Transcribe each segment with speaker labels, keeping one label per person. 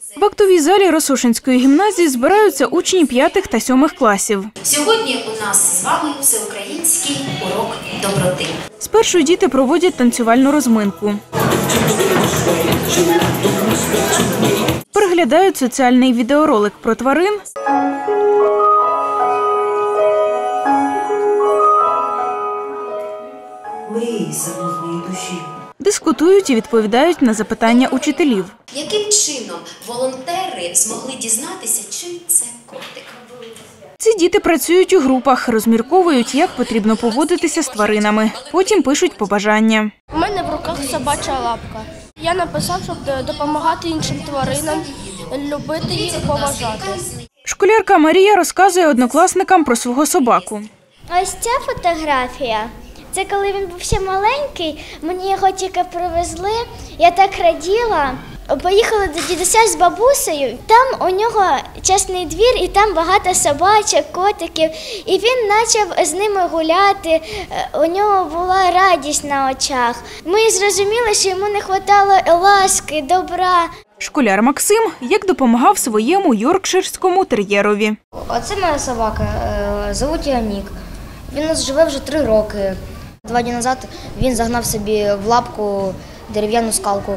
Speaker 1: В актовій залі Росошинської гімназії збираються учні 5 та 7 класів.
Speaker 2: Сьогодні у нас з вами всеукраїнський урок доброти.
Speaker 1: Спершу діти проводять танцювальну розминку. Переглядають соціальний відеоролик про тварин. Дискутують і відповідають на запитання учителів.
Speaker 2: Яким чином волонтери змогли дізнатися, чий це котик?
Speaker 1: Ці діти працюють у групах, розмірковують, як потрібно поводитися з тваринами. Потім пишуть побажання.
Speaker 3: У мене в руках собача лапка. Я написав, щоб допомагати іншим тваринам, любити їх, поважати.
Speaker 1: Школярка Марія розказує однокласникам про свого собаку.
Speaker 4: Ось ця фотографія. Це коли він був ще маленький, мені його тільки привезли, я так раділа. Поїхали до дідуся з бабусею, там у нього частний двір і там багато собачок, котиків. І він почав з ними гуляти, у нього була радість на очах. Ми зрозуміли, що йому не вистачало ласки, добра.
Speaker 1: Школяр Максим як допомагав своєму йоркширському тер'єрові.
Speaker 5: Оце моя собака, звуть його Нік. Він у нас живе вже 3 роки. 2 дні назад він загнав собі в лапку дерев'яну скалку.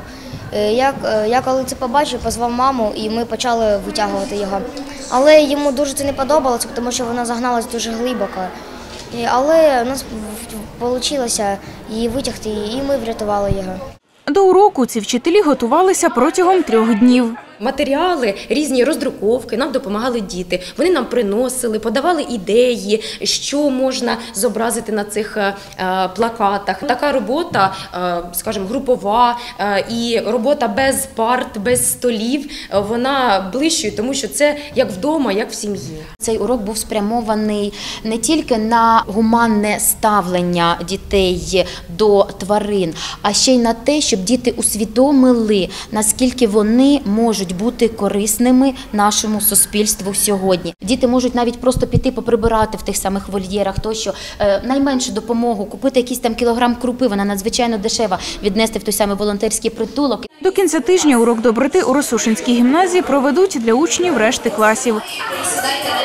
Speaker 5: Я коли це побачив, позвав маму і ми почали витягувати його. Але йому дуже це не подобалося, тому що вона загналася дуже глибоко. Але у нас вийшло її витягти, і ми врятували його.
Speaker 1: До уроку ці вчителі готувалися протягом 3 днів.
Speaker 6: Матеріали, різні роздруковки нам допомагали діти. Вони нам приносили, подавали ідеї, що можна зобразити на цих плакатах. Така робота, скажімо, групова і робота без парт, без столів, вона ближчою, тому що це як вдома, як в сім'ї.
Speaker 7: Цей урок був спрямований не тільки на гуманне ставлення дітей до тварин, а ще й на те, щоб діти усвідомили, наскільки вони можуть бути корисними нашому суспільству сьогодні. Діти можуть навіть просто піти поприбирати в тих самих вольєрах, тощо найменшу допомогу, купити якийсь там кілограм крупи, вона надзвичайно дешева, віднести в той самий волонтерський притулок.
Speaker 1: До кінця тижня урок доброти у Росошинській гімназії проведуть для учнів решти класів.